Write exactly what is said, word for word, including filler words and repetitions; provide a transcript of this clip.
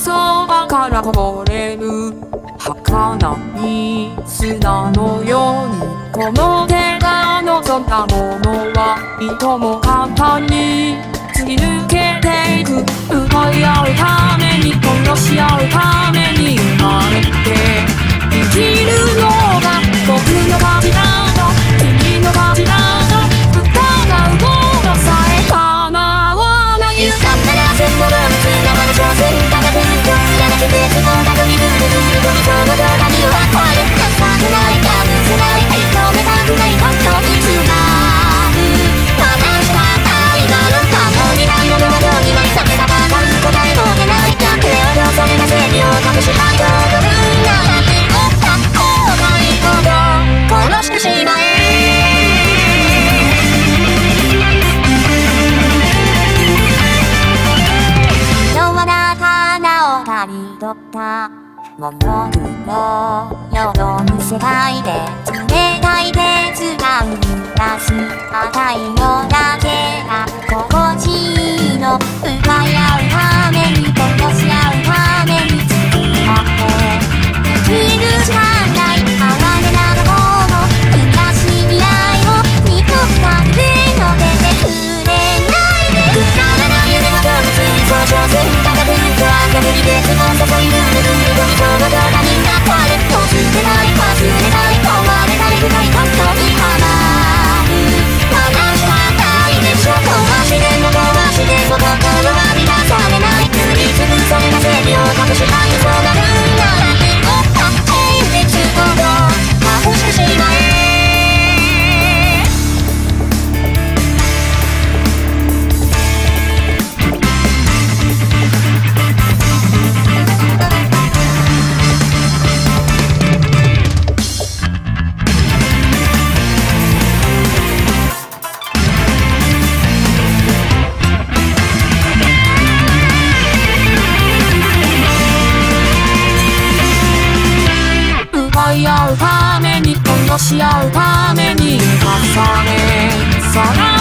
そばからこぼれる儚い砂のように、この手が望んだものはいとも簡単に突き抜けていく。奪い合うために殺し合うために生まれて生きるのが僕の勝ちだと、君の勝ちだと疑うことさえ叶わない。 勇敢なら全部の仲間の挑戦高く貫けてその中にルールルールとその動画には壊れなさくないかぶせない認めたくない本当につなぐ。私は愛がの可能にないものはどうにも冷めたばかり答えも出ない逆手をよそれが正義を隠したとどるなら手をた後悔ほど殺してしまえ。取ったモノクロよどむ世界で冷たい鉄が生み出す赤い色だけが心地いいの。奪い合うために殺し合うために付き合って生きるしかない。哀れな過去も悔しい未来も二度二人の出てくれないで。くだらない夢は動物にそう挑戦高く明るい別の注いルールルールと人の動画になったれ忘れない忘れない思われない深い本当にハマる。話はないでしょ壊しても壊しても心は満たされない。塗りつぶされた正義を隠したい。そうなるなら手をたって別ほど隠してしまえ。 奪い合うために殺し合うために重ねさら